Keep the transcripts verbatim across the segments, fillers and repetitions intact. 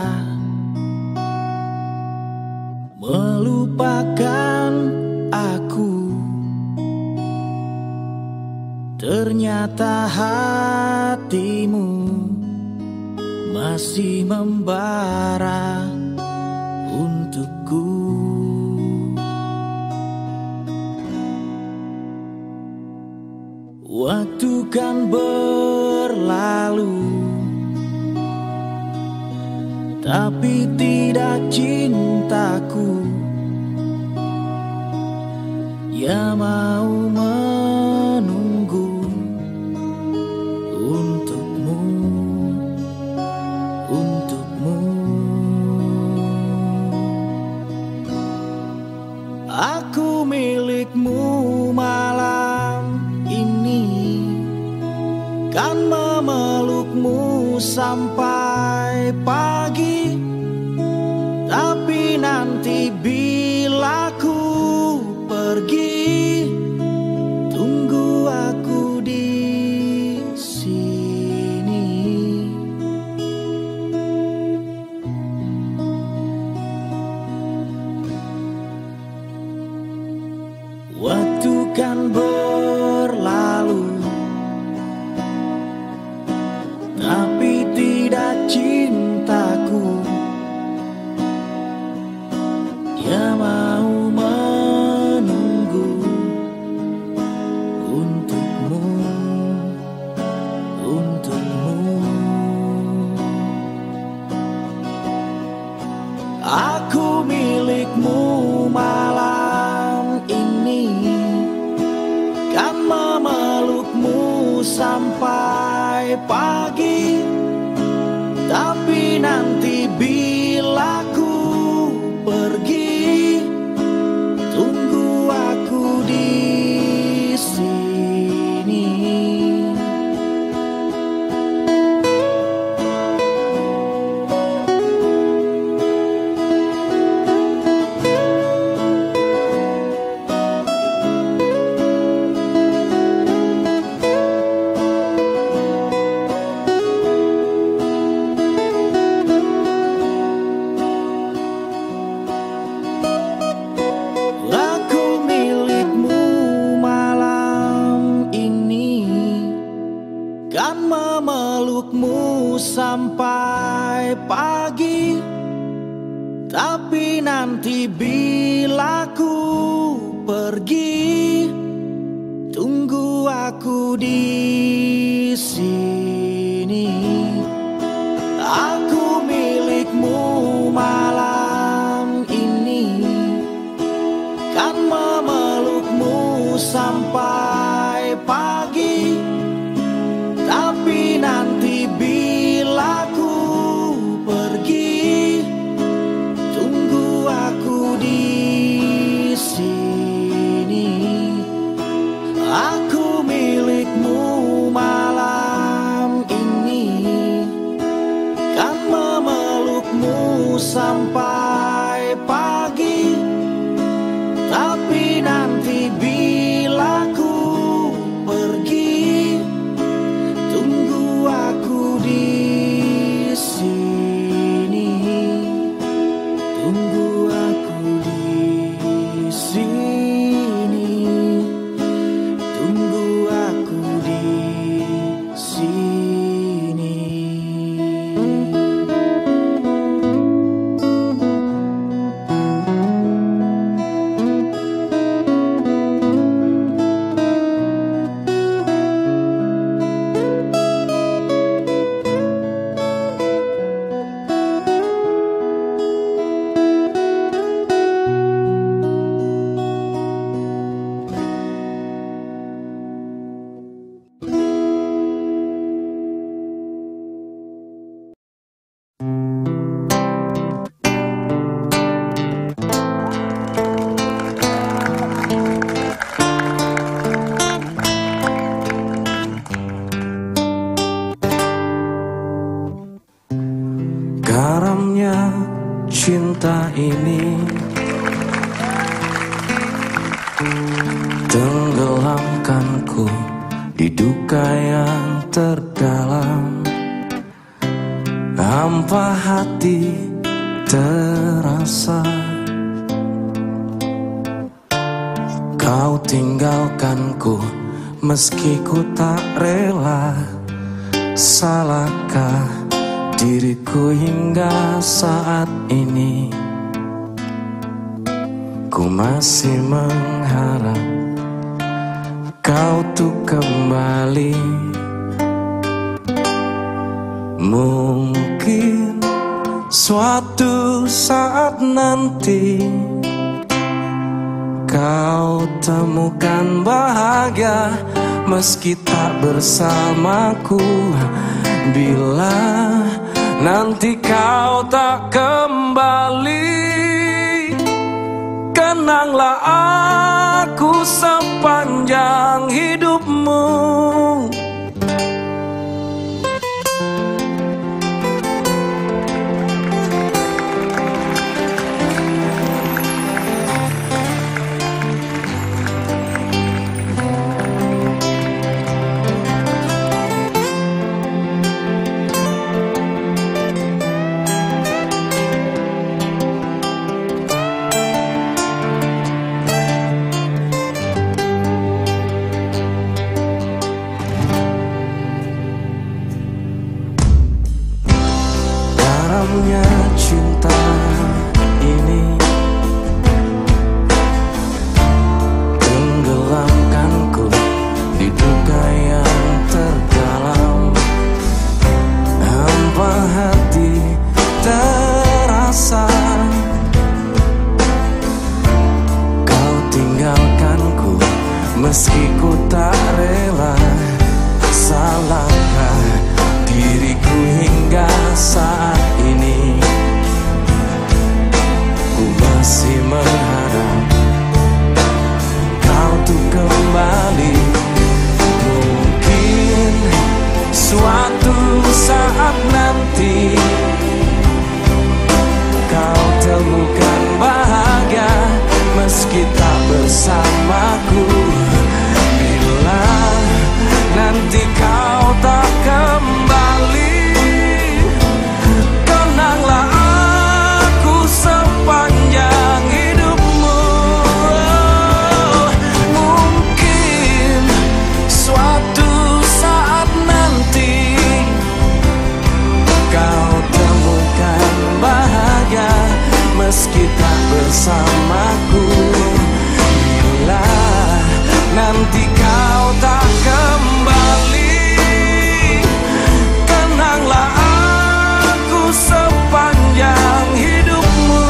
melupakan aku. Ternyata hatimu masih membara untukku. Waktu kan berlalu, tapi tidak cintaku yang mau menunggu untukmu, untukmu. Aku milikmu malam ini, kan memelukmu sampai pagi. Tapi nanti bila ku pergi, tunggu aku di sini. Waktu kan berlalu, tapi tidak cintaku yang mau menunggu untukmu, untukmu. Aku milikmu malam ini, kan memelukmu sampai pagi. Tapi nanti bila ku pergi, tunggu aku di sini. Memelukmu sampai pagi. Tapi nanti bila ku pergi, tunggu aku di sini. Aku milikmu malam ini, kan memelukmu sampai pagi. Tapi nanti bila ku pergi, tunggu aku di sini. Aku milikmu malam ini, kan memelukmu sampai pagi. Tapi nanti bila ku pergi, tunggu aku di sini. Tunggu aku di sini. Tunggu aku di sini. Garamnya cinta ini tenggelamkanku di duka yang terdalam. hampa hati terasa. Kau tinggalkanku meski ku tak rela. Salahkah diriku hingga saat ini? Ku masih mengharap kau tuh kembali. Mungkin suatu saat nanti kau temukan bahagia meski tak bersamaku. Bila nanti kau tak kembali, kenanglah aku sepanjang hidupmu. Cinta ini tenggelamkanku di duka yang terdalam. Hampa hati terasa. Kau tinggalkanku meski ku tak rela. Salahkah diriku hingga saat ini? Ku masih mengharap kau tuh kembali. Mungkin suatu saat nanti kau temukan bahagia meski tak bersamaku. Bila nanti kau tak kembali, kenanglah aku sepanjang hidupmu. Mungkin suatu saat nanti kau temukan bahagia meski tak bersamaku. Bila nanti kau tak kembali, kenanglah aku sepanjang hidupmu.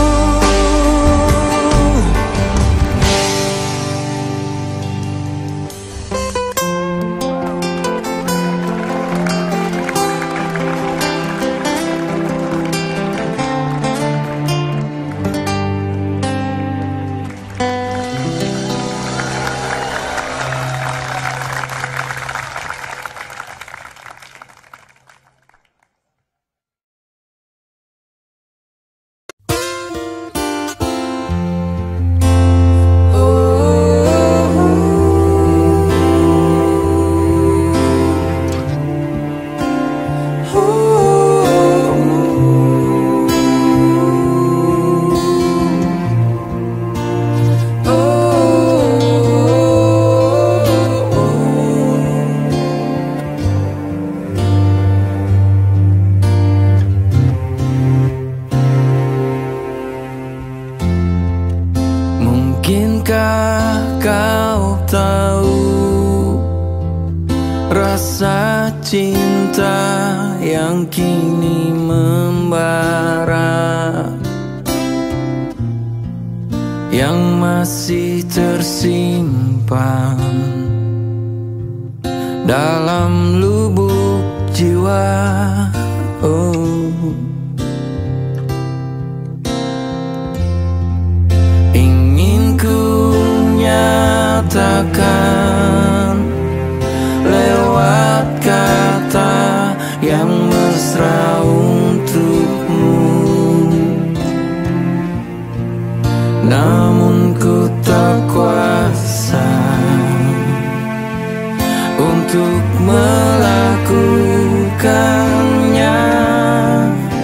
Mungkinkah kau tahu rasa cinta yang kini membara, yang masih tersimpan dalam lubuk jiwa. Oh, nyatakan lewat kata yang mesra untukmu. Namun ku tak kuasa untuk melakukannya.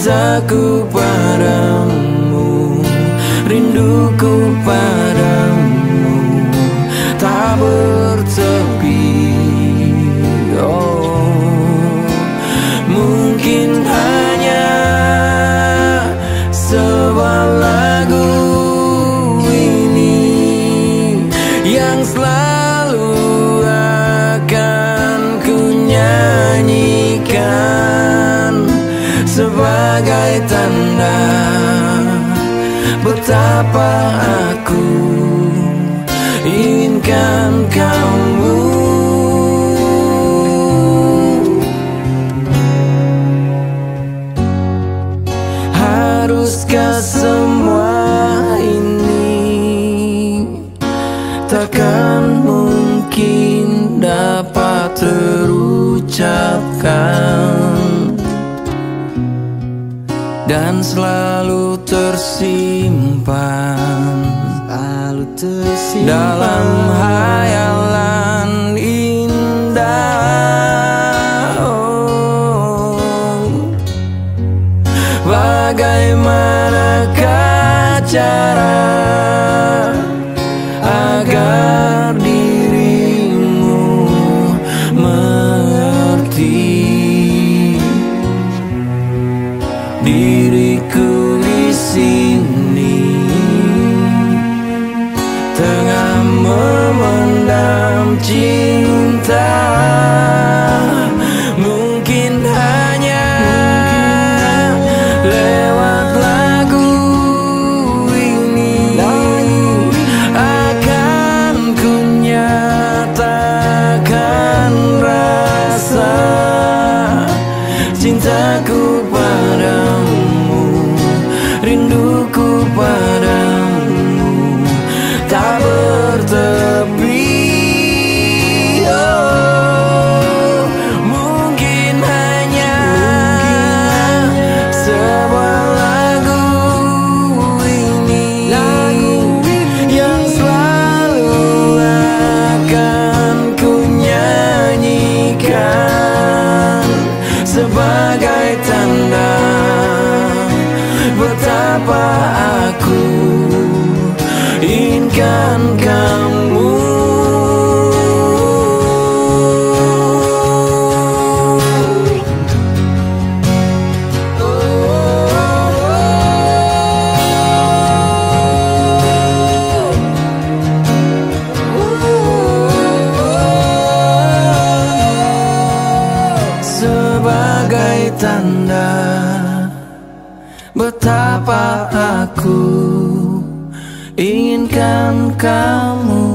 cintaku padamu, rinduku padamu tak bertepi. Oh, mungkin hanya sebuah lagu ini yang selalu akan ku nyanyikan sebagai tanda betapa aku inginkan kamu. Haruskah semua ini takkan mungkin dapat terucapkan dan selalu tersimpan, selalu tersimpan dalam hayalan indah. Oh, bagaimanakah cara agar dirimu mengerti diriku di sini tengah memendam cinta. Mungkin hanya lewat lagu ini akan ku nyatakan rasa cintaku padamu, rinduku padamu tak bertepi. Oh, mungkin hanya sebuah lagu ini yang selalu akan ku nyanyikan sebagai tanda betapa aku inginkan kamu. Sebagai tanda betapa aku inginkan kamu.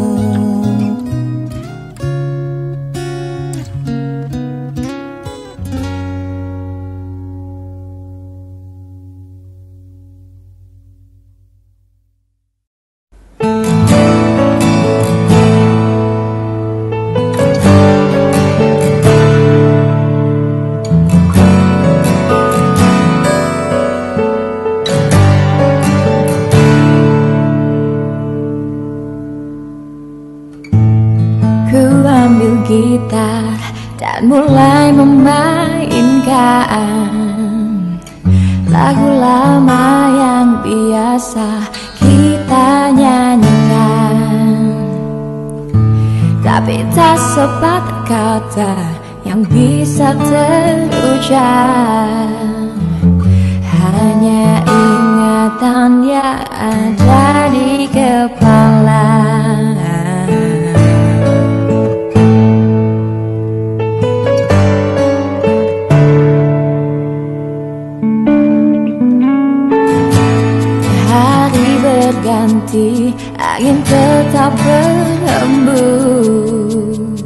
Gitar dan mulai memainkan lagu lama yang biasa kita nyanyikan, tapi tak sepatah kata yang bisa terucap, hanya ingatan yang ada di kepala. Berganti, angin tetap berhembus,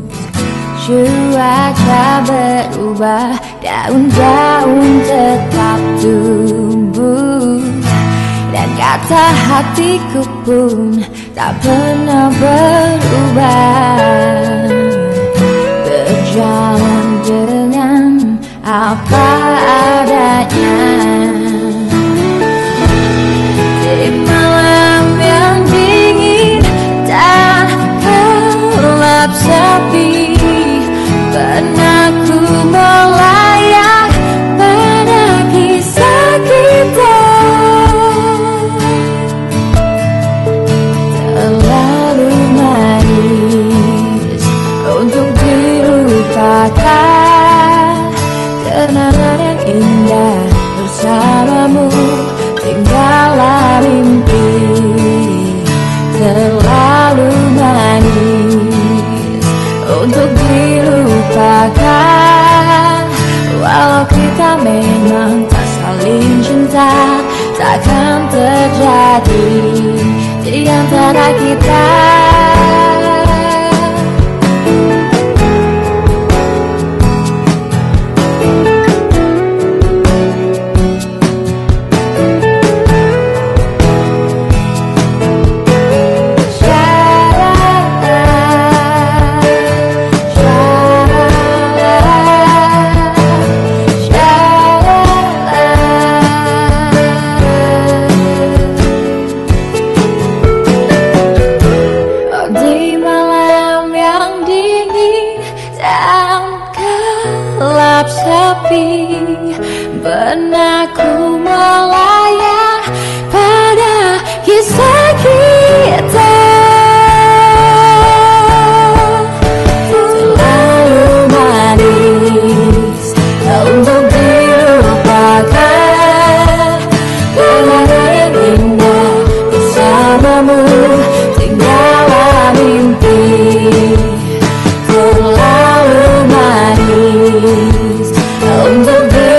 cuaca berubah, daun-daun tetap tumbuh, dan kata hatiku pun tak pernah berubah, berjalan dengan apa adanya. Di malam yang dingin tak gelap sepi, pernah ku melayang pada kisah bersamamu, tinggallah mimpi terlalu manis untuk dilupakan. Walau kita memang tak saling cinta, takkan terjadi di antara kita. Benakku melayang pada kisah kita, terlalu manis untuk dilupakan. Terlalu indah bersamamu, tinggallah mimpi terlalu manis untuk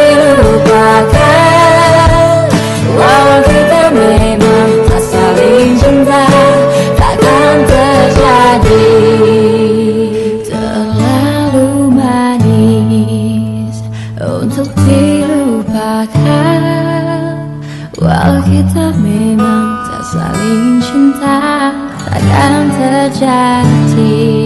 walau kita memang tak saling cinta, takkan terjadi. Terlalu manis untuk dilupakan. Walau kita memang tak saling cinta, takkan terjadi.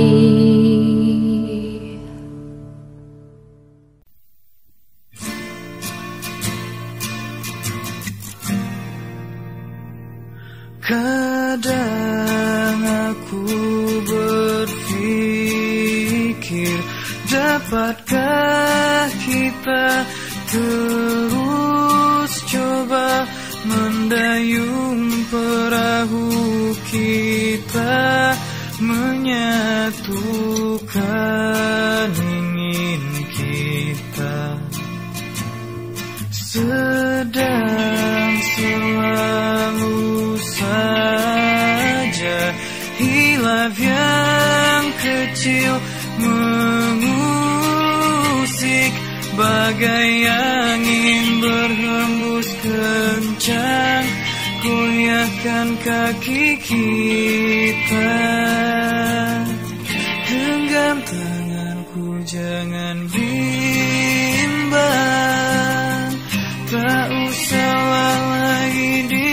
Kadang aku berpikir, dapatkah kita terus coba mendayung perahu kita, menyatukan ingin kita. Sedang selalu saja hilaf yang kecil mengusik, bagai angin berhembus kencang, goyahkan kaki kita. Genggam tanganku, jangan bimbang, tak usahlah lagi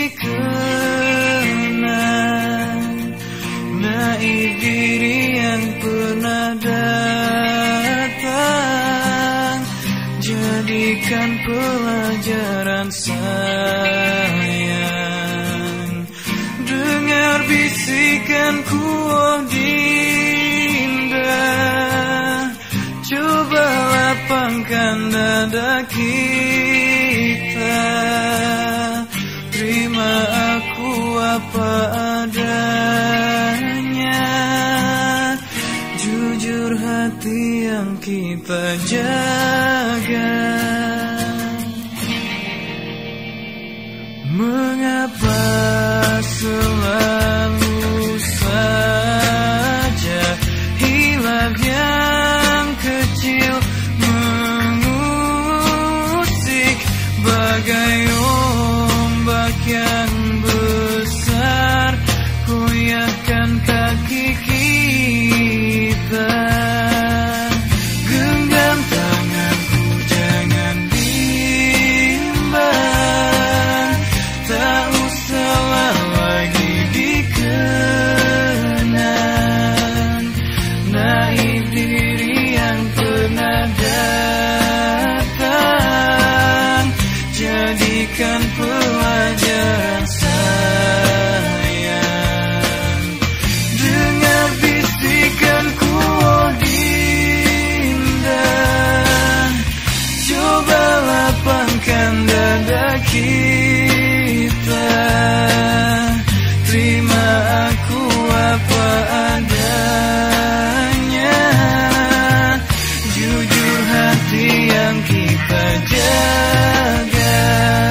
dikenang. Naif diri yang pernah datang, jadikan pelajaran sayang. Dengar bisikanku, oh Dinda, coba lapangkan dada kita. Terima aku apa adanya, jujur hati yang kita jaga. Mengapa selalu saja hilaf yang kecil mengusik, bagai ombak yang besar, goyahkan kaki kita. Genggam tanganku, jangan bimbang, tak usahlah lagi dikenang. Naif diri yang pernah datang, jadikan pelajaran sayang. Dengar bisikanku, oh Dinda, coba lapangkan dada kita. Terima aku apa adanya, jujur hati yang kita jaga.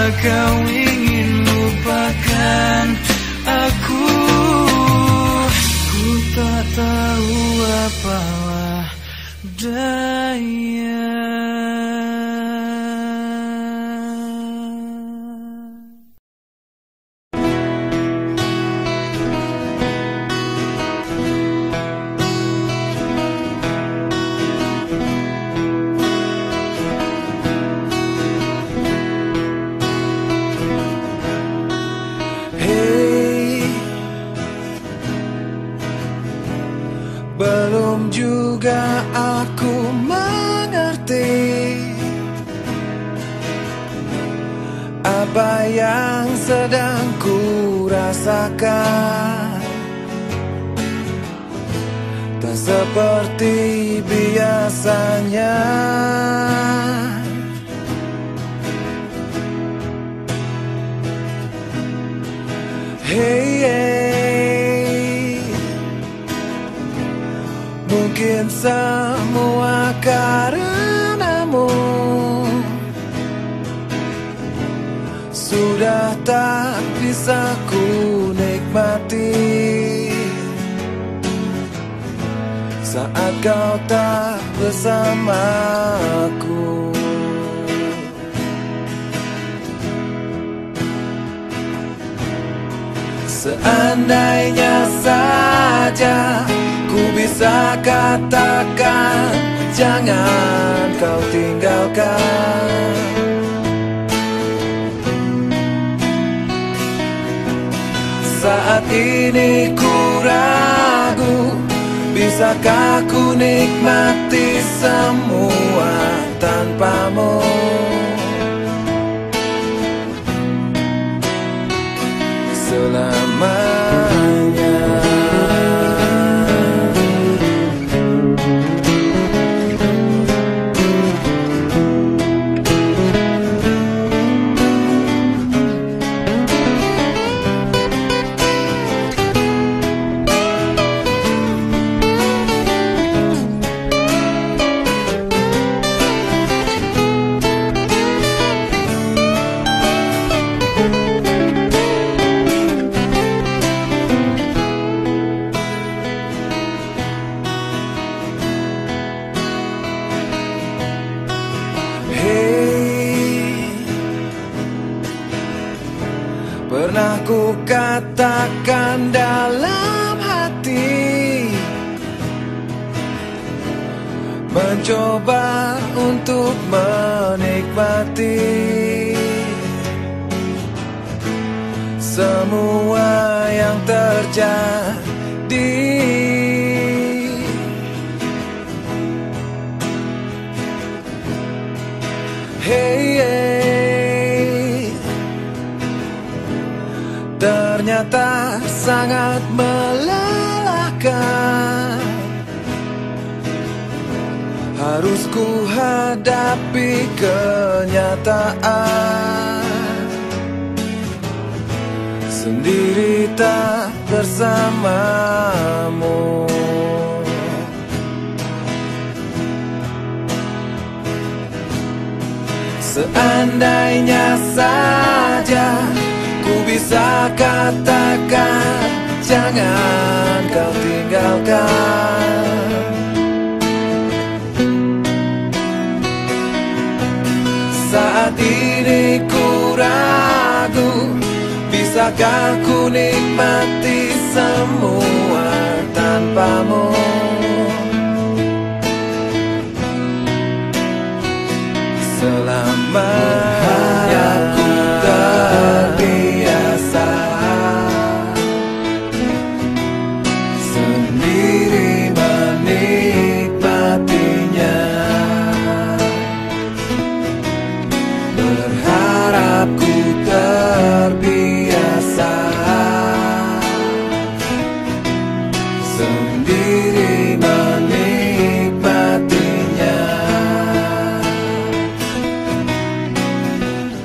kau ingin lupakan aku. Ku tak tahu apalah daya. Belum juga aku mengerti apa yang sedang ku rasakan. Tak seperti biasanya. Hey, hey. Mungkin semua karenamu. Sudah tak bisa ku nikmati saat kau tak bersamaku. Seandainya saja ku bisa katakan jangan kau tinggalkan. Saat ini ku ragu, bisakah ku nikmati semua tanpamu? Selamanya. Pernah ku katakan dalam hati, mencoba untuk menikmati semua yang terjadi. Hey, hey. Ternyata sangat melelahkan. Harus ku hadapi kenyataan, sendiri tak bersamamu. Seandainya saja ku bisa katakan jangan kau tinggalkan. Saat ini ku ragu, bisakah ku nikmati semua tanpamu? Selamanya ku terbiasa sendiri menikmatinya. Berharap ku terbiasa sendiri menikmatinya.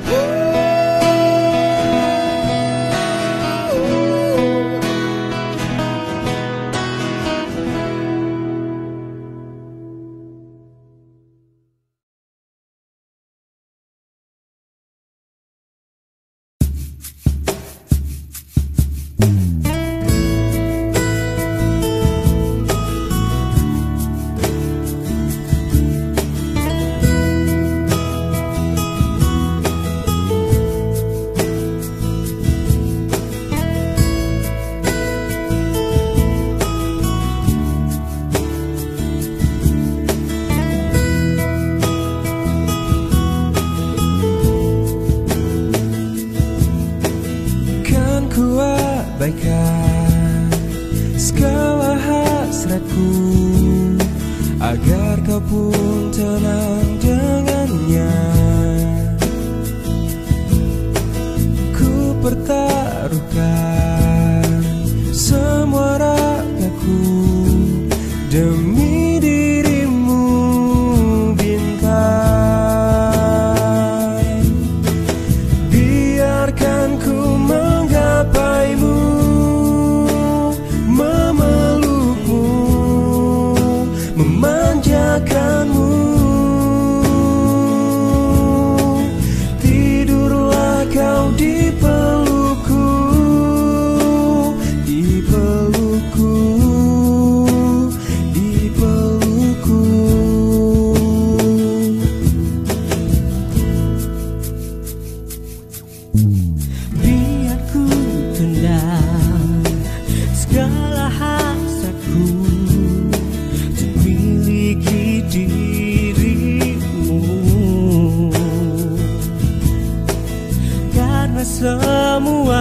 taburkan semua ragaku demi dirimu bintang. Biarkan ku menggapaimu, memelukmu, memanjakanmu. Tidurlah kau di pelukku, di pelukku, di pelukku. Biar ku tendang segala hasratku untuk miliki dirimu, karena semua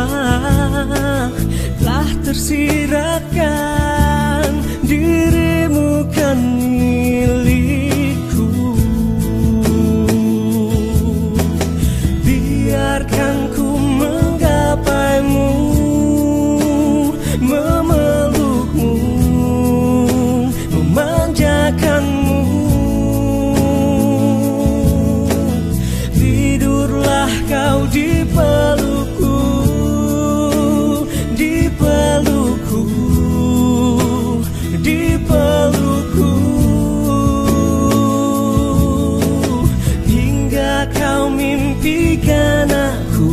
telah tersirakan, dirimu kan milikku. Biarkan ku menggapaimu, memelukmu, memanjakanmu. Tidurlah kau di pelukku, di pelukku, di pelukku, hingga kau mimpikan aku,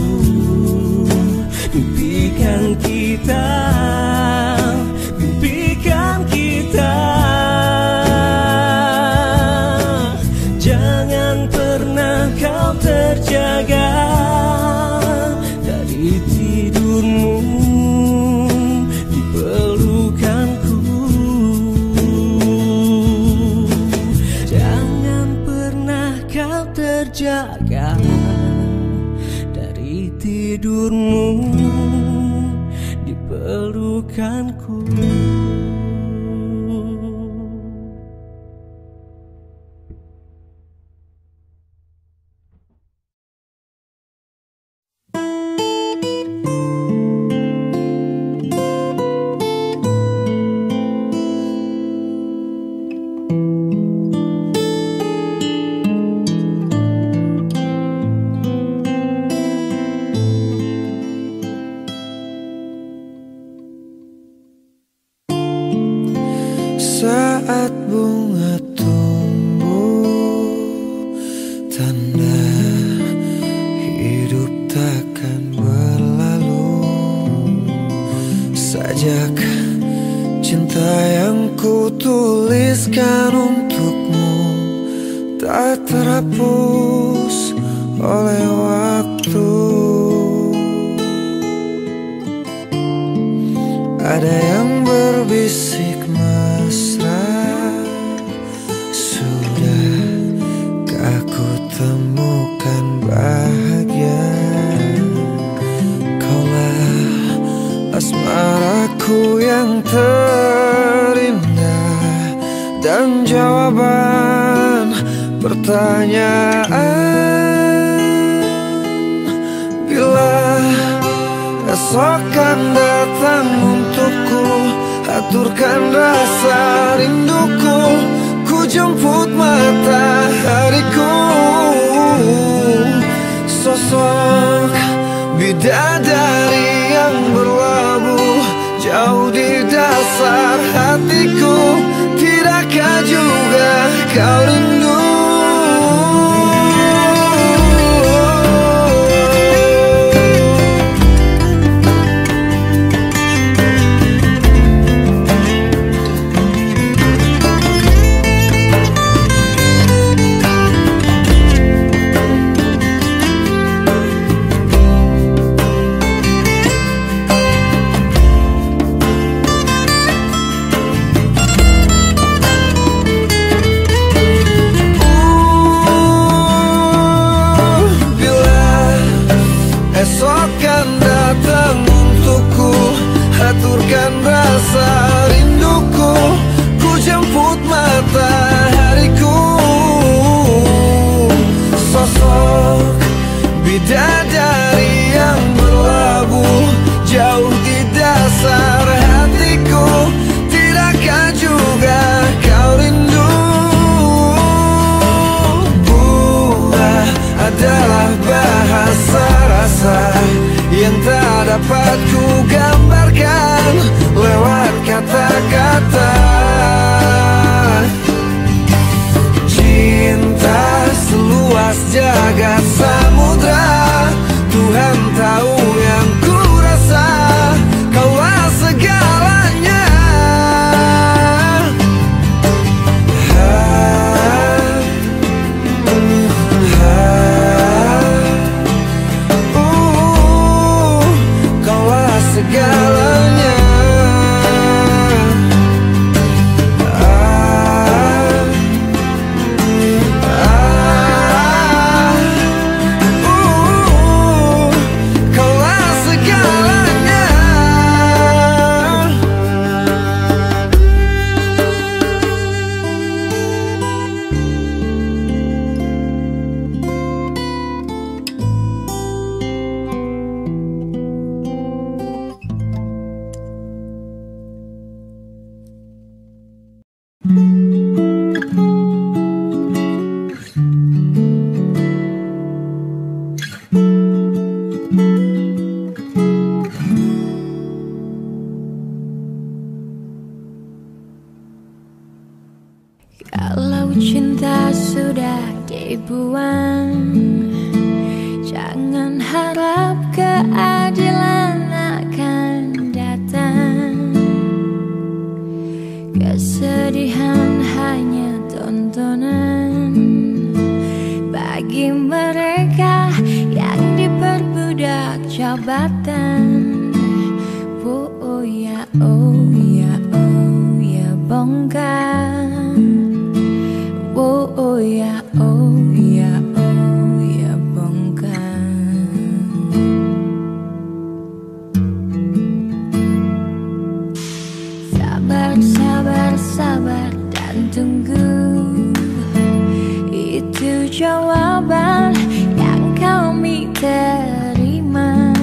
mimpikan kita, mimpikan kita. Jangan pernah kau terjaga dari tidurmu di pelukanku. Jangan pernah kau terjaga dari tidurmu di pelukanku. Saat bunga tumbuh, tanda hidup takkan berlalu. Sajak cinta yang ku tuliskan untukmu tak terhapus oleh waktu. Ada yang berbisik mesra, sudahkah ku temukan bahagia? Kaulah asmaraku yang terindah dan jawaban pertanyaan. Bila esok kan datang untukku, aturkan rasa rinduku, ku jemput matahariku. Sosok bidadari yang berlabuh jauh di dasar hatiku, tidakkah juga kau rindu? Esok kan datang untukku, aturkan rasa rinduku, ku jemput matahariku. Sosok bidadari yang berlabuh jauh di dasar hatiku, tidakkah juga kau rindu? Bunga adalah bahasa rasa yang tak dapat ku gambarkan lewat kata-kata. Cinta seluas jagat samudra, Tuhan tahu yang ku rasa, kaulah segalanya. Ha, ha, uh, kaulah segalanya. Kalau cinta sudah dibuang, jangan harap keadilan akan datang. Kesedihan hanya tontonan bagi mereka yang diperbudak jabatan. Oh, oh ya, oh ya, oh ya, bongkar. Oh, oh ya, oh ya, oh ya, bongkar. Sabar, sabar, sabar dan tunggu, itu jawaban yang kami terima.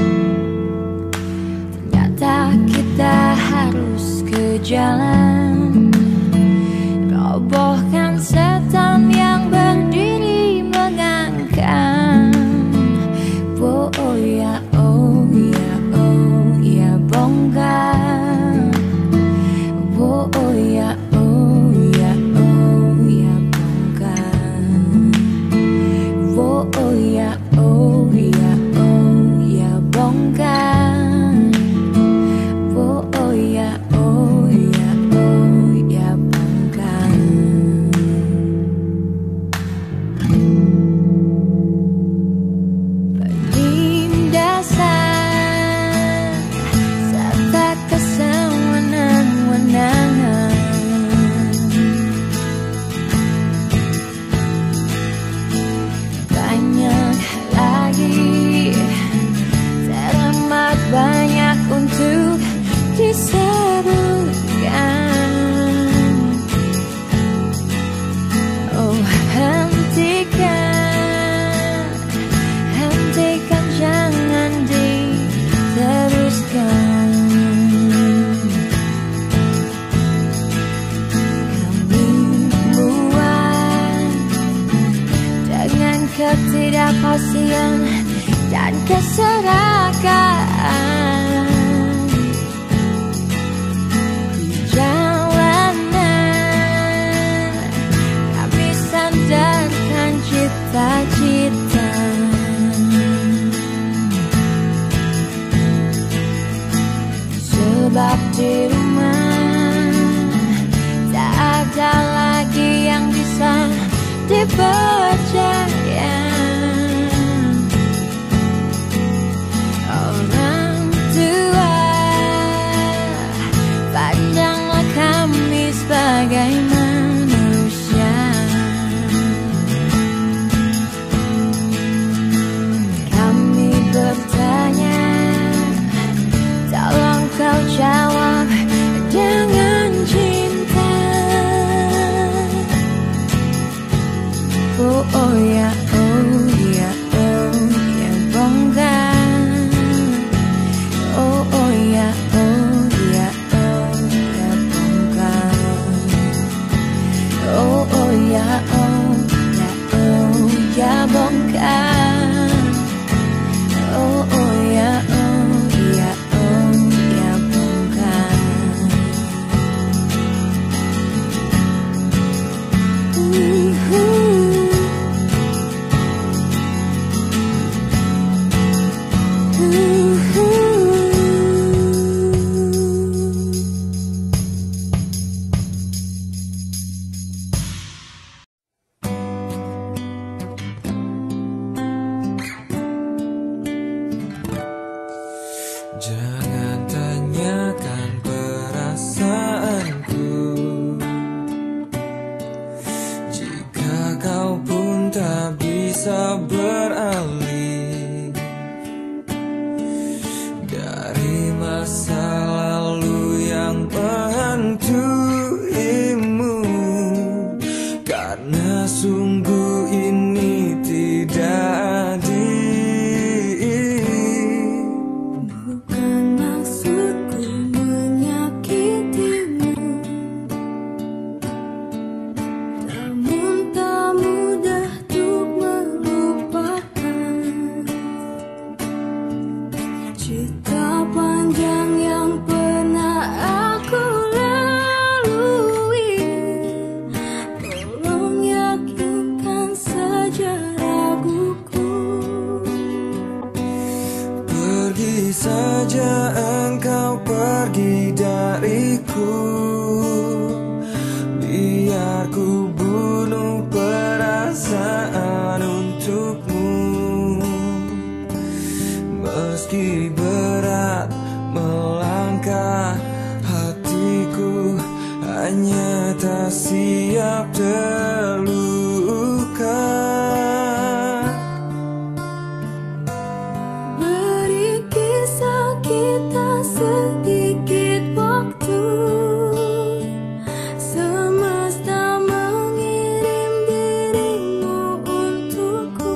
Ternyata kita harus ke jalan, robohkan setan yang berdiri mengangkang. Oh, oh ya, oh ya, oh ya, bongkar. Oh, oh ya, oh ya, oh ya, bongkar. Oh, oh ya, oh ya, oh ya, bongkar. Oh, oh ya, oh ya, oh ya, bongkar. Penindasan serta kesewenang-wenangan, banyak lagi, teramat banyak untuk disebutkan. Oh, hentikan, hentikan, jangan diteruskan. Kami buat dengan ketidakpastian dan keserakahan. Jalanan kami sandarkan cita-cita. Sebab di rumah tak ada lagi yang bisa dipercaya. bisa beralih dari masa lalu yang menghantuimu, karena sungguh ini tidak adil. Bukan maksudku menyakitimu, namun tak mudah untuk melupakan cerita panjang yang pernah aku lalui. Tolong yakinkan saja raguku. Pergi saja engkau, pergi dariku, biar ku bunuh perasaan untukmu. Meski berat melangkah, hatiku hanya tak siap terluka. Beri kisah kita sedikit waktu, semesta mengirim dirimu untukku.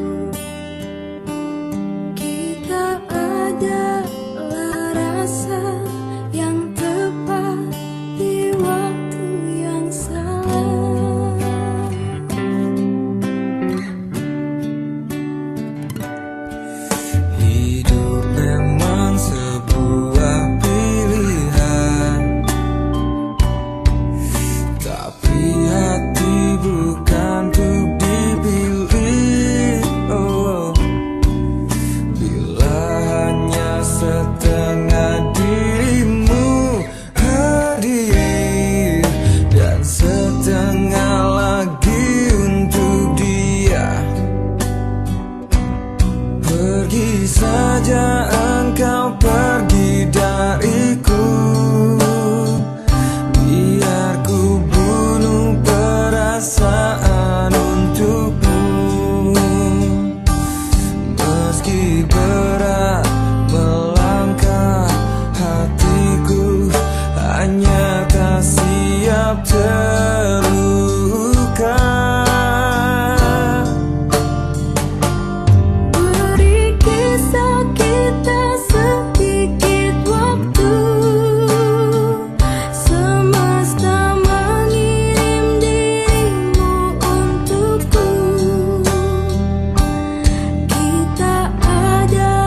Kita adalah rasa yang tepat di waktu yang salah. Hidup memang sebuah pilihan, tapi hati bukan untuk dipilih. Oh, bila hanya setengah dirimu hadir dan setengah lagi untuk dia, pergi saja engkau, pergi dariku, biar ku bunuh perasaan untukmu. Meski berat melangkah, hatiku hanya tak siap terluka. Beri kisah kita sedikit waktu, semesta mengirim dirimu untukku. Kita adalah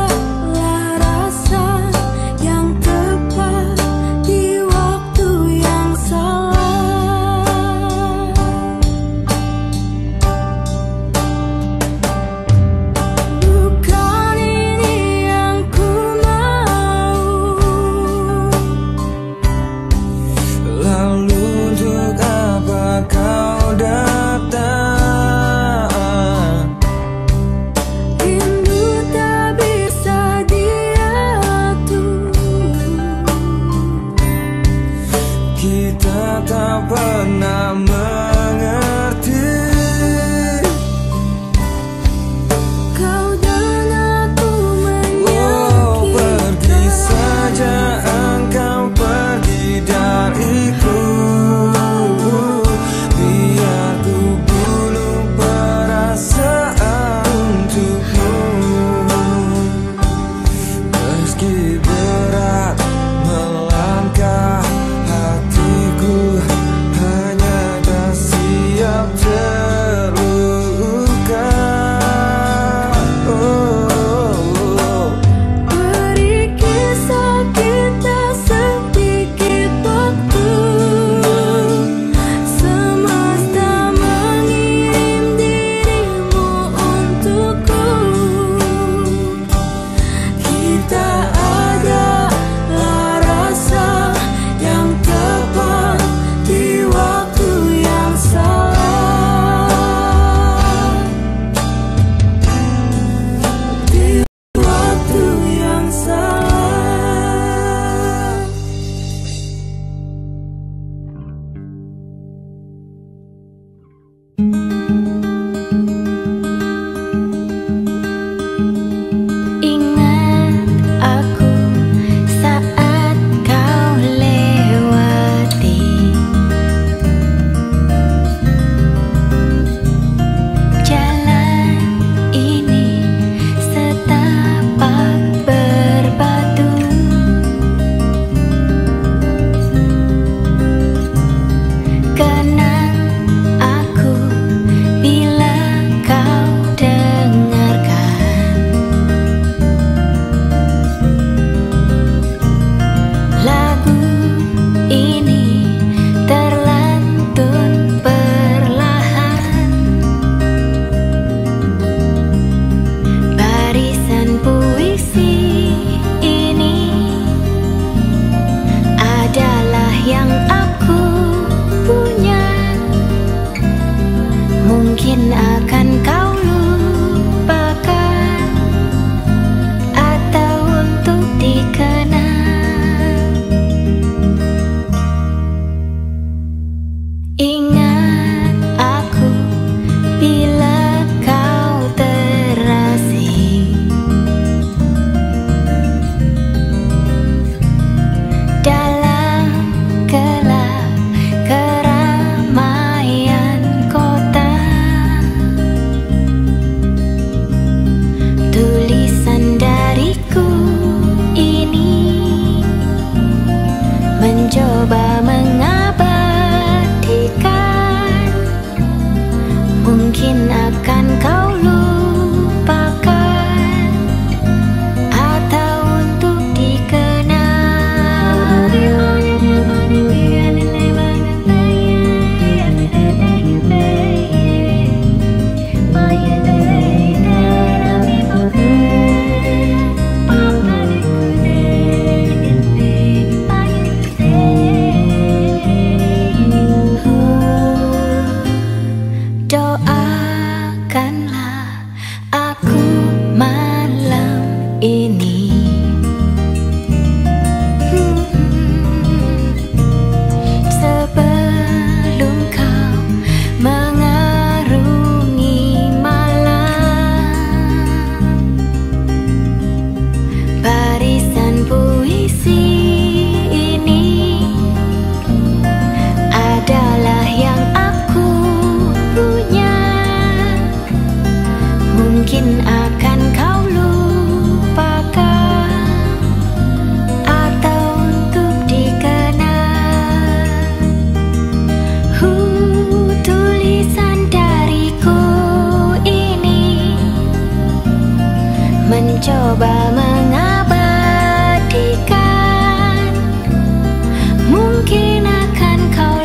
puisi ini adalah yang aku punya. Mungkin akan kau lupakan atau untuk dikenang. Hu, tulisan dariku ini mencoba mengabadikan. Mungkin akan kau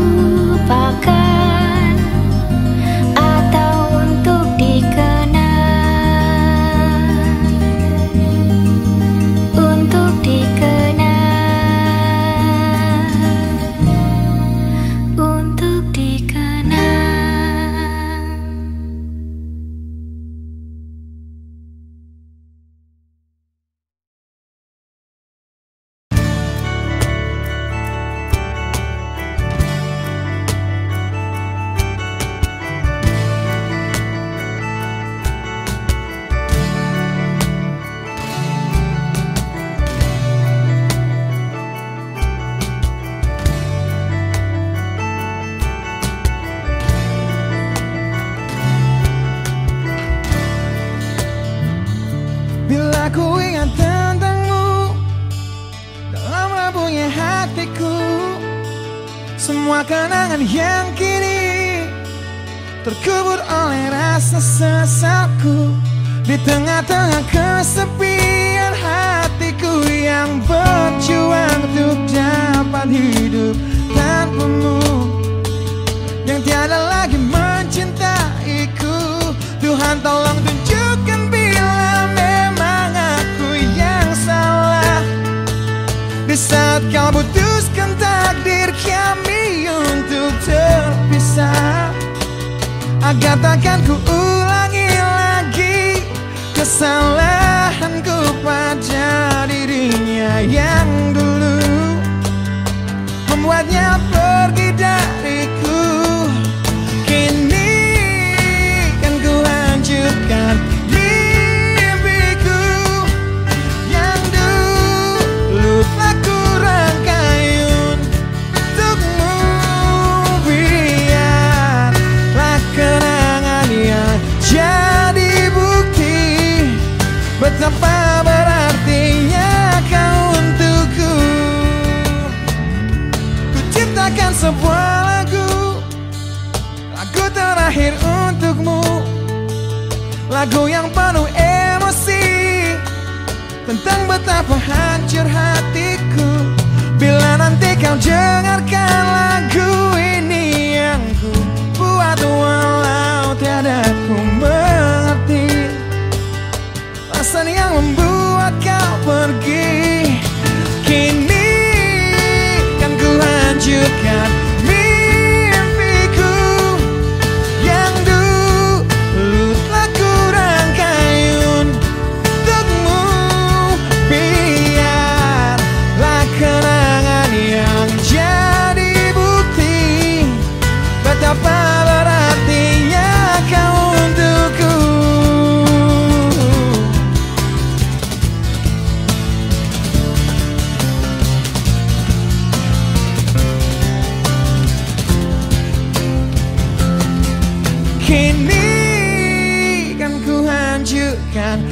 lupakan atau untuk dikenang. Untuk dikenang. Untuk dikenang. Bila ku ingat tentangmu dalam rapuhnya hatiku, semua kenangan yang kini terkubur oleh rasa sesalku. Di tengah-tengah kesepian hatiku yang berjuang untuk dapat hidup tanpamu, yang tiada lagi mencintaiku. Tuhan tolong tunjukkan bila memang aku yang salah, di saat kau putuskan takdir kami untuk terpisah, agar takkan ku ulangi lagi kesalahanku pada dirinya yang dulu membuatnya pergi dariku. Kini kan ku hancurkan mimpiku yang dulu telah ku rangkai untukmu. Biarlah kenangan yang jadi bukti betapa berartinya kau untukku. Ku ciptakan sebuah lagu, lagu terakhir untukmu, lagu yang penuh emosi tentang betapa hancur hatiku. Bila nanti kau dengarkan lagu ini yang ku buat, walau tiada ku mengerti alasan yang membuat kau pergi. Kini kan ku hancurkan mimpiku yang dulu telah ku rangkai untukmu. Biarlah kenangan yang jadi bukti betapa berartinya kau untukku. Kini kan ku hancurkan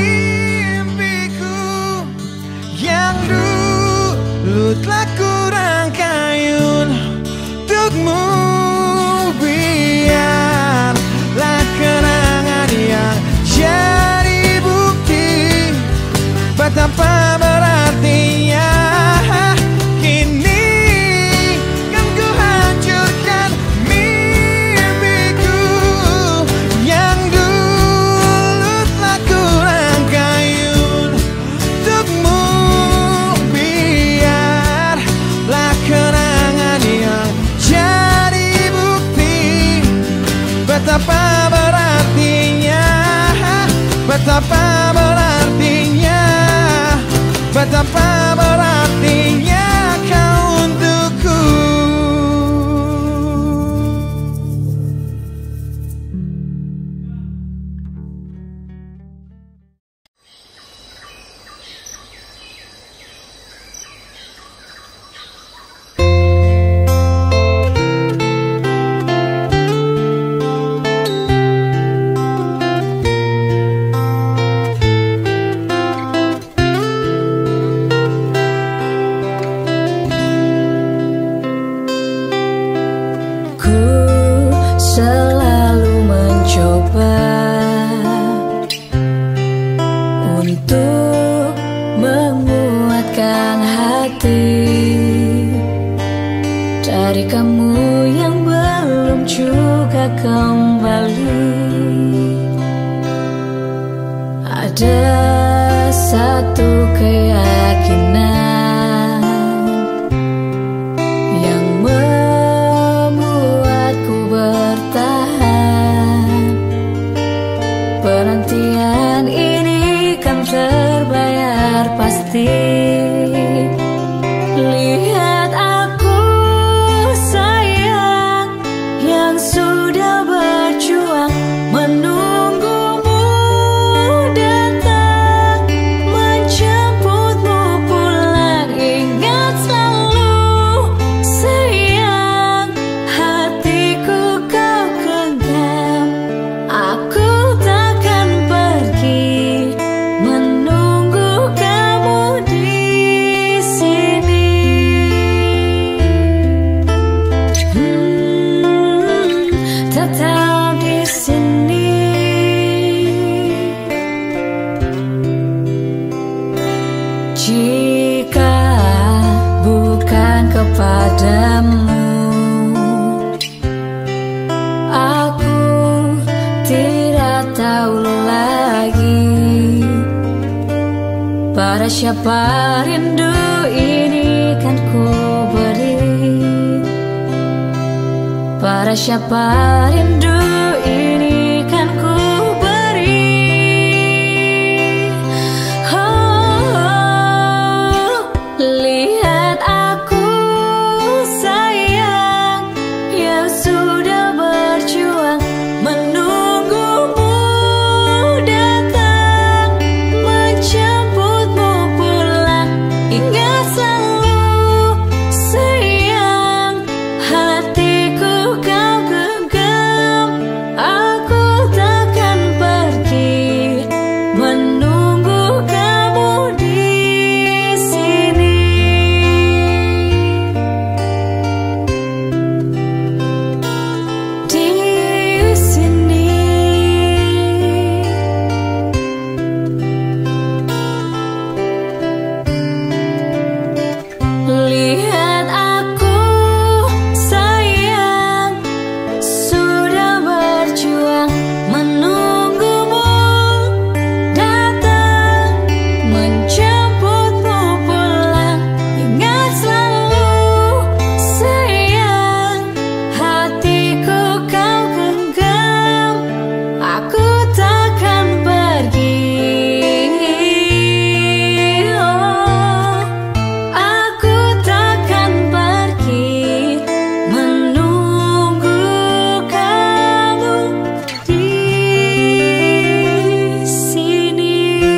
mimpiku yang dulu telah ku rangkai untukmu. Biarlah kenangan yang jadi bukti betapa berartinya. Kini kan ku hancurkan mimpiku yang dulu telah ku rangkai untukmu. Biarlah kenangan yang jadi bukti betapa berartinya, betapa berartinya, betapa berartinya kau untukku. kembali. Ada satu keyakinan yang membuatku bertahan. Penantian ini kan terbayar pasti. Lihat aku sayang yang sudah berjuang menunggumu datang, menjemputmu pulang. Ingat selalu sayang, hatiku kau genggam. Aku takkan pergi, menunggu kamu di sini. Hmm, tetap di sini. Jika bukan kepadamu, aku tidak tahu lagi pada siapa rindu ini kan ku beri. Pada siapa rindu ini kan ku beri. Oh, lihat aku sayang yang sudah berjuang menunggumu datang, menjemputmu pulang. Ingat selalu sayang, hatiku kau genggam. Aku takkan pergi, menunggu kamu di sini. Di sini. Lihat aku sayang sudah berjuang menunggumu datang, menjemputmu pulang. Ingat selalu sayang, hatiku kau genggam. Aku takkan pergi. Oh, aku takkan pergi, menunggu kamu di sini.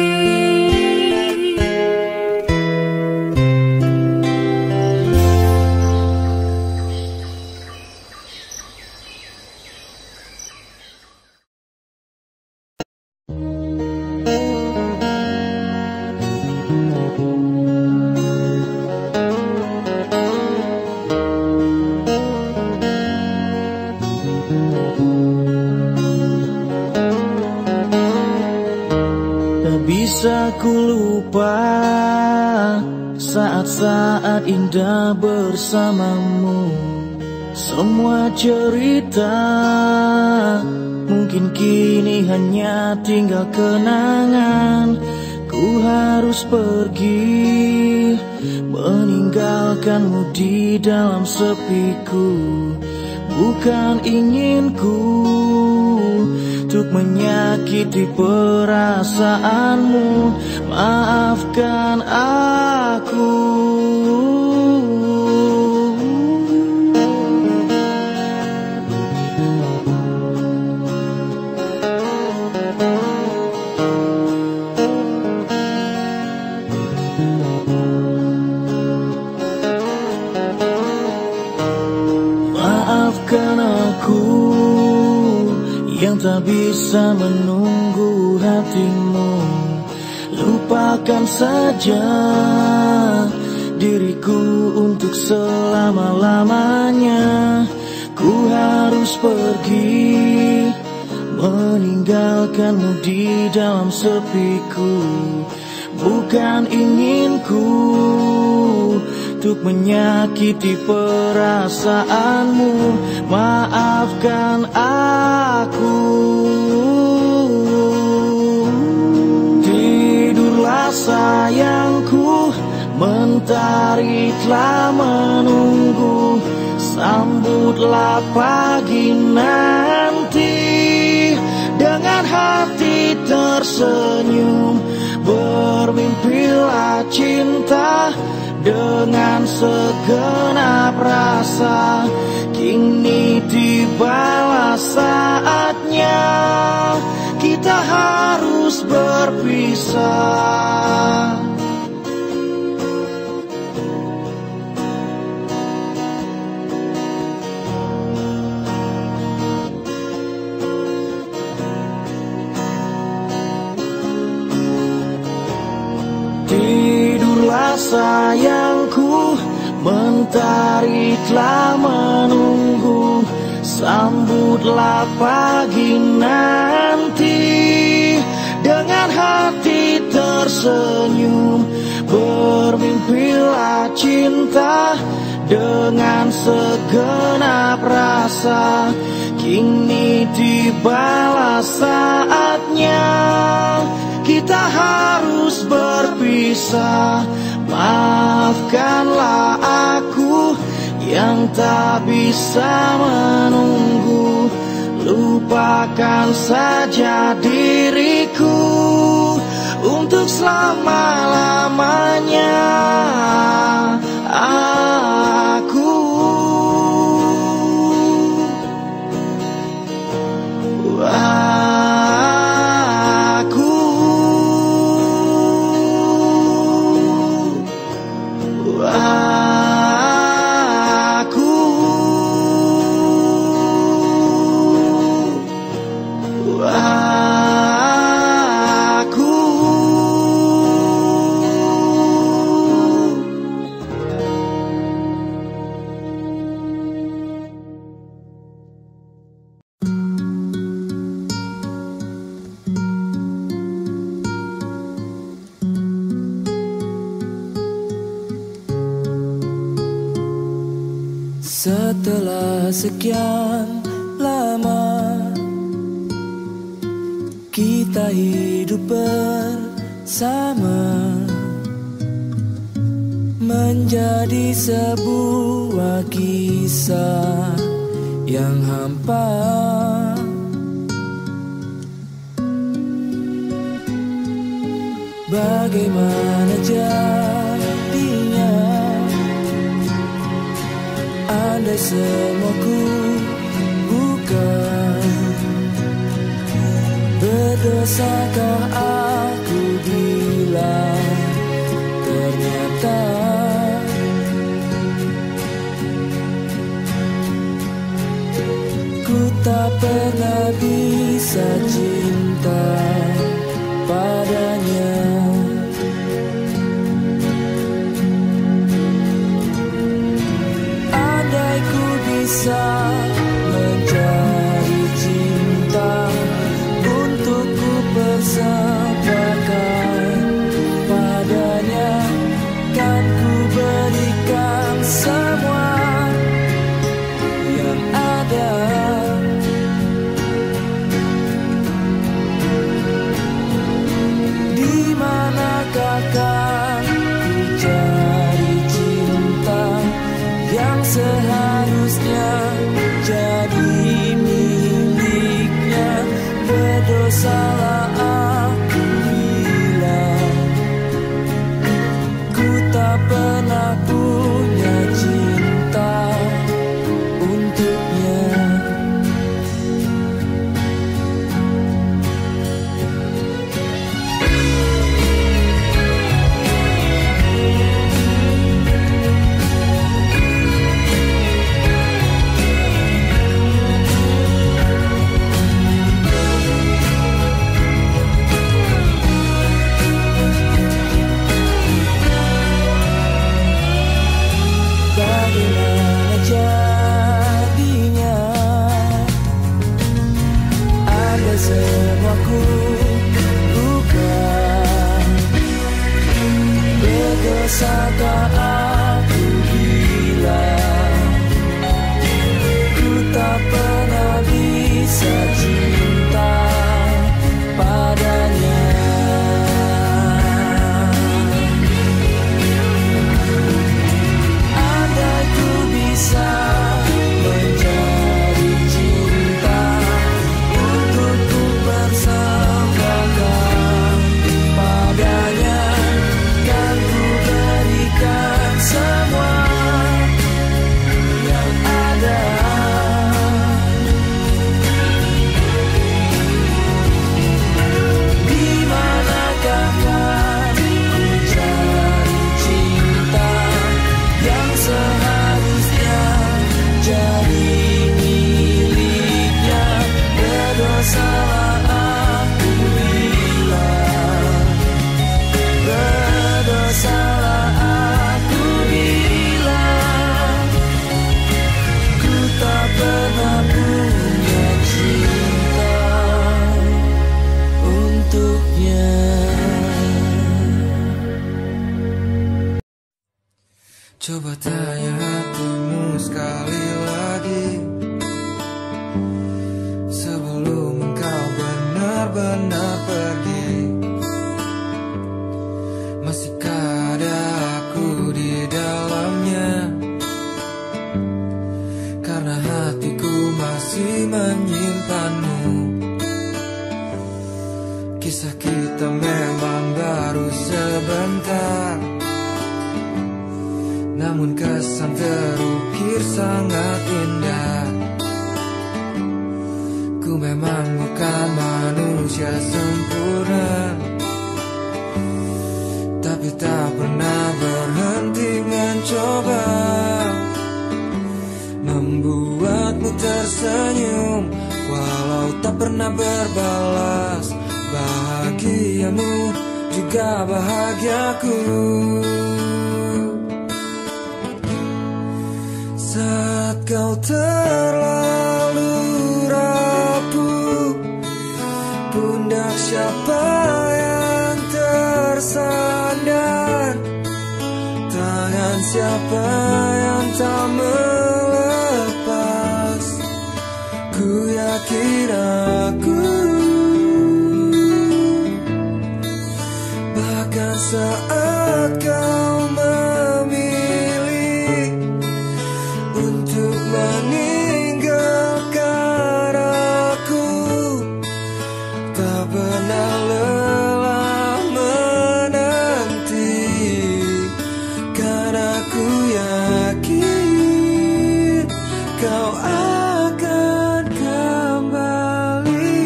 Tak bisa ku lupa saat-saat indah bersamamu. Semua cerita mungkin kini hanya tinggal kenangan. Ku harus pergi, meninggalkanmu di dalam sepiku. Bukan inginku untuk menyakiti perasaanmu. Maafkan aku. Maafkan aku yang tak bisa menunggu hatimu. Lupakan saja diriku untuk selama-lamanya. Ku harus pergi, meninggalkanmu di dalam sepiku. Bukan inginku untuk menyakiti perasaanmu. Maafkan aku. Tidurlah sayangku, mentari telah menunggu. Sambutlah pagi nanti dengan hati tersenyum. Bermimpilah cinta dengan segenap rasa. Kini tibalah saatnya kita harus berpisah. Tidurlah sayangku, mentari telah menunggu. Sambutlah pagi nanti dengan hati tersenyum. Bermimpilah cinta dengan segenap rasa. Kini tibalah saatnya kita harus berpisah. Maafkanlah aku yang tak bisa menunggu. Lupakan saja diriku untuk selama-lamanya. Aku setelah sekian lama kita hidup bersama, menjadi sebuah kisah yang hampa. Bagaimana jadinya andai semua ku bukan? Berdosakah aku bila ternyata ku tak pernah bisa cinta padanya? Andai ku bisa mencari cinta untuk ku persembahkan padanya, kan ku berikan semua yang ada. Di manakah kan ku cari cinta yang seharusnya jadi miliknya? Berdosalah aku bila ku tak pernah punya cinta untuknya. Bagaimana jadinya andai semua ku bukan? Berdosakah aku Coba tanya hatimu sekali lagi, sebelum engkau benar-benar pergi. Masihkah ada aku di dalamnya? Karena hatiku masih menyimpanmu. Kisah kita memang baru sebentar, namun kesan terukir sangat indah. Ku memang bukan manusia sempurna, tapi tak pernah berhenti mencoba membuatmu tersenyum, walau tak pernah berbalas. Bahagiamu juga bahagiaku. Saat kau terlalu rapuh, pundak siapa yang tersandar? Tangan siapa yang tak melepas? Ku yakin aku, bahkan saat kau memilih untuk meninggalkan aku, tak pernah lelah menanti. Karena ku yakin kau akan kembali.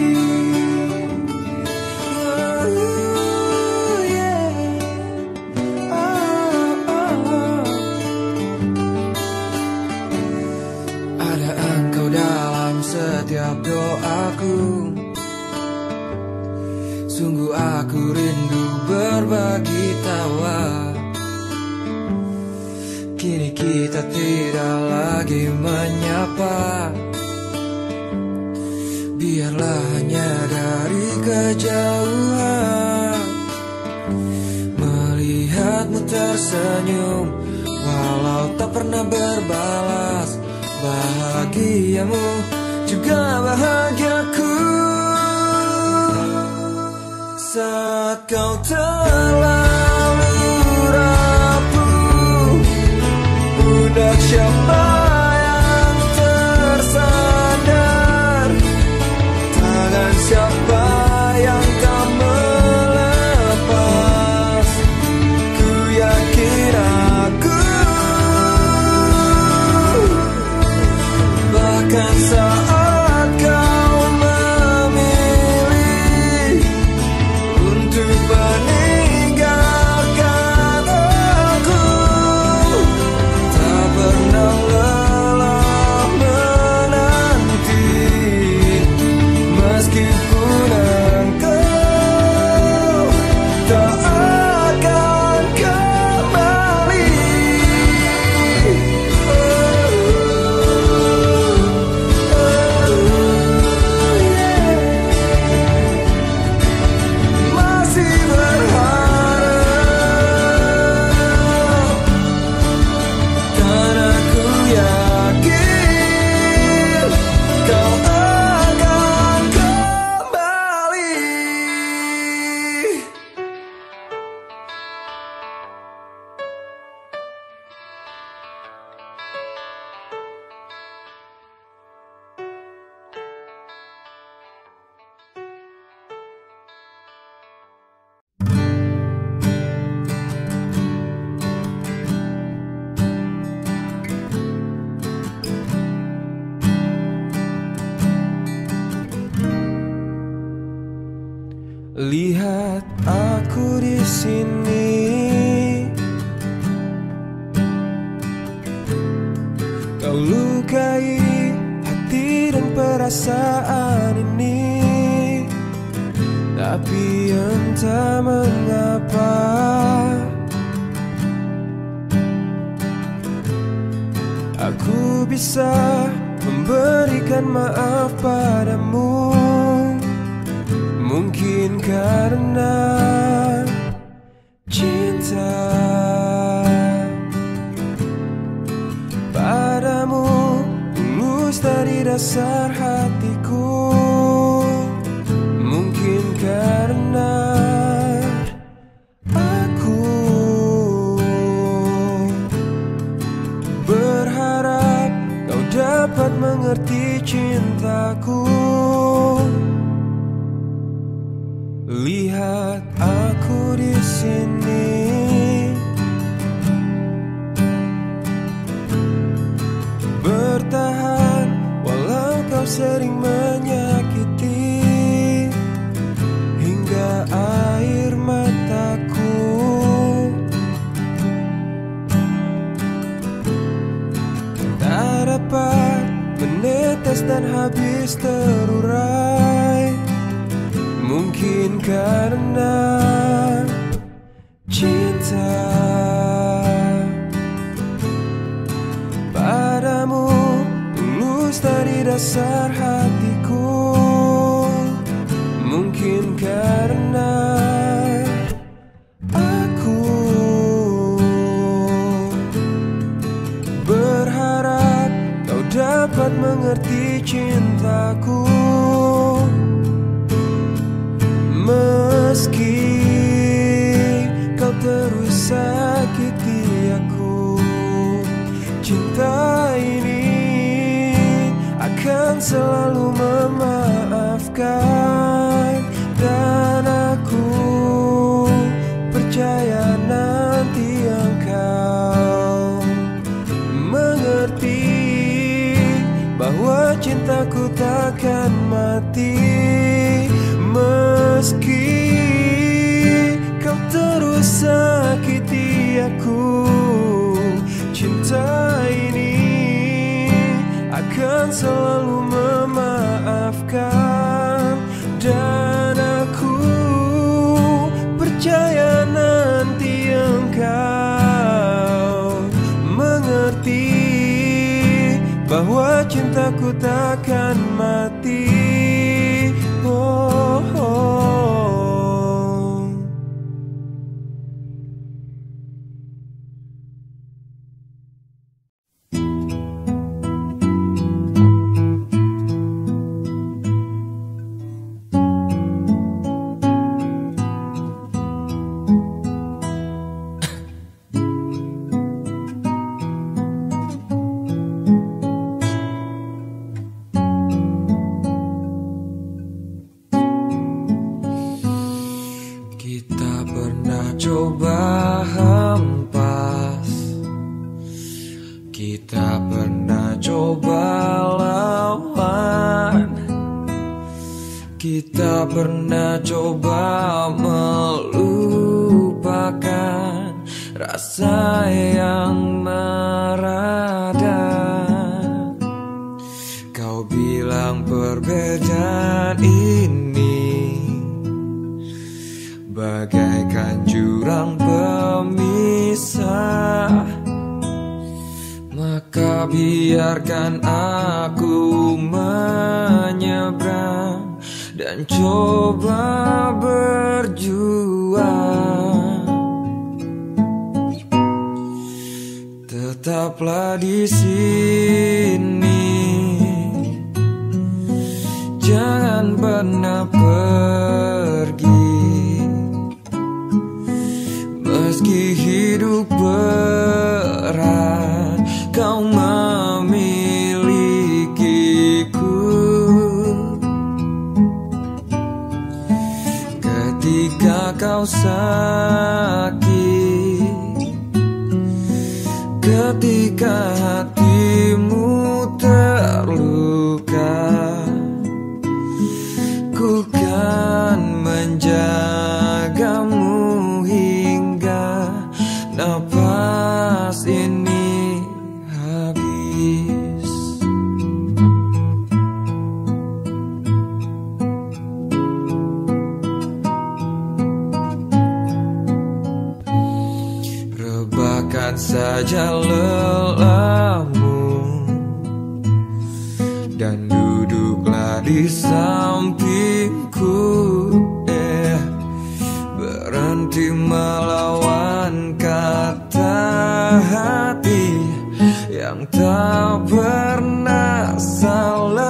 Oh, yeah. Oh, oh, oh. Ada engkau dalam setiap doaku. Sungguh aku rindu berbagi tawa. Kini kita tidak lagi menyapa. Biarlah hanya dari kejauhan melihatmu tersenyum, walau tak pernah berbalas. Bahagiamu juga bahagiaku. Saat kau terlalu rapuh, pundak siapa yang tersandar? Tangan siapa yang tak melepas? Ku yakin aku, bahkan saat kau memilih untuk meninggalkan aku, tak pernah lelah menanti. Meskipun engkau tak akan kembali. Oh, oh, yeah. Masih berharap, karena ku yakin kau akan kembali. Lihat aku di sini, kau lukai hati dan perasaan ini, tapi entah mengapa aku bisa memberikan maaf padamu. Mungkin karena cinta. dasar hatiku. Mungkin karena aku berharap kau dapat mengerti cintaku. Lihat aku di sini, bertahan walau kau sering menyakiti, hingga air mataku tak dapat menetes dan habis terurai. Mungkin karena cinta padamu tulus dari dasar hatiku. Mungkin karena aku berharap kau dapat mengerti cintaku. Meski kau terus sakiti aku, cinta ini akan selalu memaafkan. Dan aku percaya nanti engkau mengerti bahwa cintaku takkan mati. Meski kau terus sakiti aku, cinta ini akan selalu memaafkan. Dan aku percaya nanti engkau mengerti bahwa cintaku takkan mati. Oh, oh. Coba hempas, kita pernah coba lawan, kita pernah coba melupakan rasa yang merada. Kau bilang perbedaan ini bagaikan jurang pemisah, maka biarkan aku menyeberang dan coba berjuang. Tetaplah di sini, jangan pernah pergi. Meski hidup berat, kau memilikiku. Ketika kau sakit, ketika hatimu terluka, ku kan menjagamu napas ini habis. Rebahkan saja lelahmu dan duduklah di sampingku. Eh, berhenti melawan kata hati yang tak pernah salah.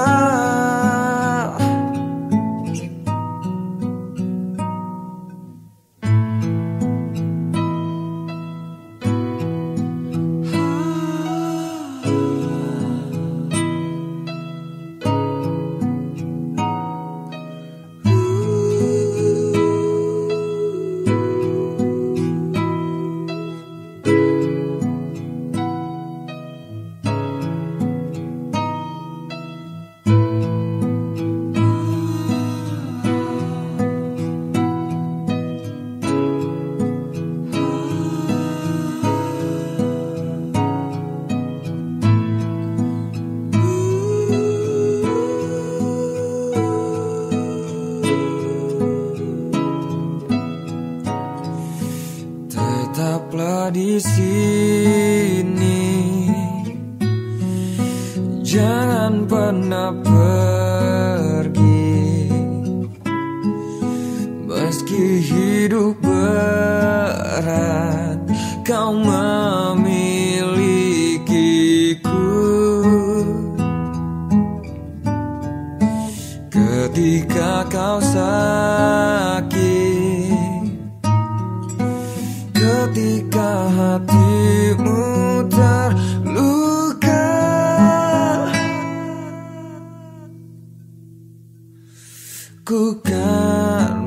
Tetaplah di sini, jangan pernah pergi. Meski hidup berat, kau memilikiku. Ketika kau sakit, ketika hatimu terluka, ku kan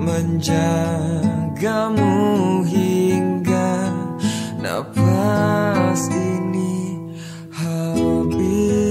menjagamu hingga napas ini habis.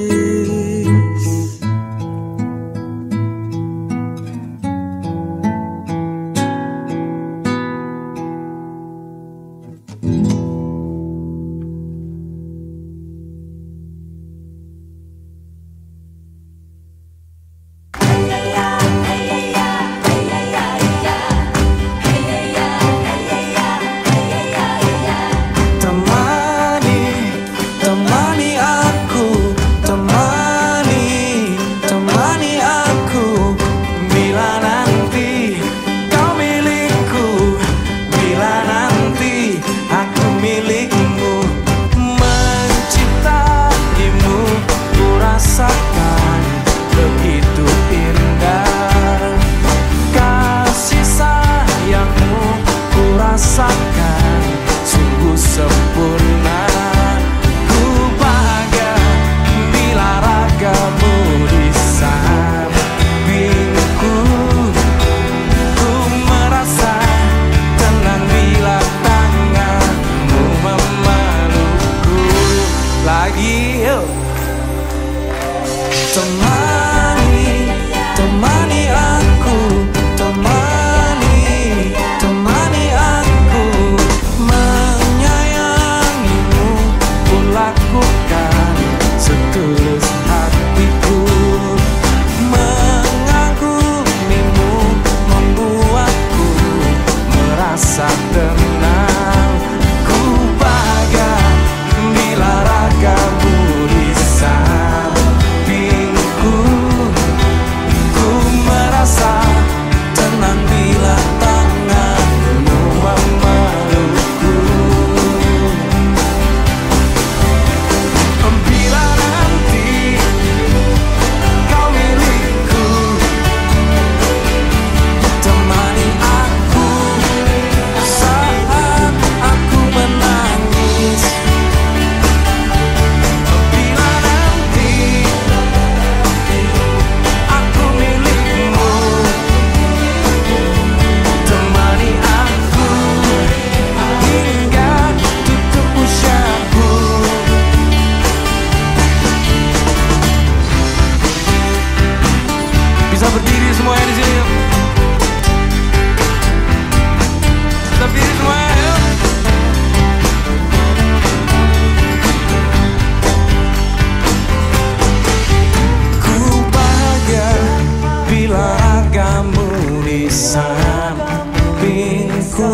Sampingku,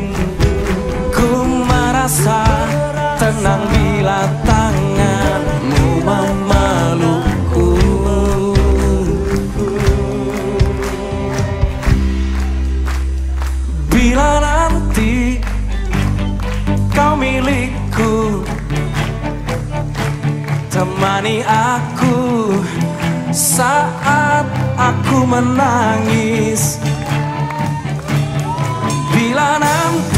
ku merasa tenang bila tanganmu memelukku. Bila nanti kau milikku, temani aku saat aku menangis. Bila nanti